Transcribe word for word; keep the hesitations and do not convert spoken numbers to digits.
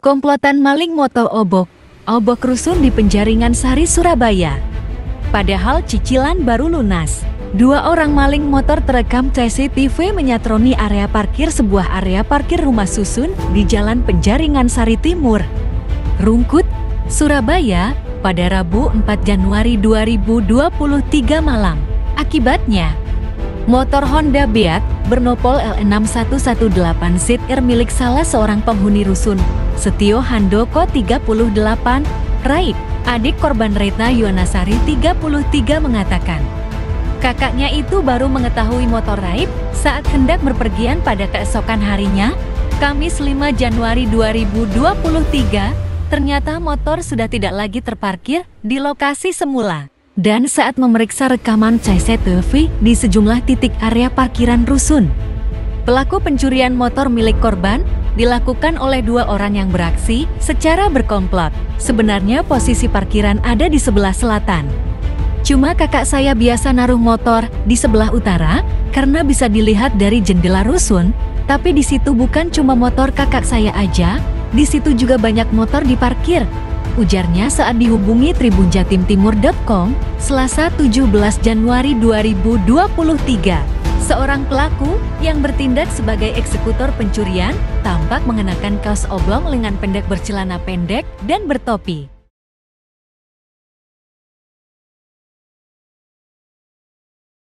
Komplotan maling motor obok, obok rusun di Penjaringan Sari, Surabaya. Padahal cicilan baru lunas. Dua orang maling motor terekam C C T V menyatroni area parkir sebuah area parkir rumah susun di Jalan Penjaringan Sari Timur, Rungkut, Surabaya, pada Rabu empat Januari dua ribu dua puluh tiga malam. Akibatnya, motor Honda Beat bernopol L enam satu satu delapan Seat Air milik salah seorang penghuni rusun, Setio Handoko tiga puluh delapan, Raib, adik korban Retna Yuwanasari tiga puluh tiga mengatakan, kakaknya itu baru mengetahui motor Raib saat hendak berpergian pada keesokan harinya, Kamis lima Januari dua ribu dua puluh tiga, ternyata motor sudah tidak lagi terparkir di lokasi semula. Dan saat memeriksa rekaman C C T V di sejumlah titik area parkiran rusun, pelaku pencurian motor milik korban dilakukan oleh dua orang yang beraksi secara berkomplot. Sebenarnya posisi parkiran ada di sebelah selatan. Cuma kakak saya biasa naruh motor di sebelah utara karena bisa dilihat dari jendela rusun, tapi di situ bukan cuma motor kakak saya aja, di situ juga banyak motor diparkir, ujarnya saat dihubungi tribun jatim timur titik com, Selasa tujuh belas Januari dua ribu dua puluh tiga. Seorang pelaku yang bertindak sebagai eksekutor pencurian tampak mengenakan kaos oblong lengan pendek bercelana pendek dan bertopi.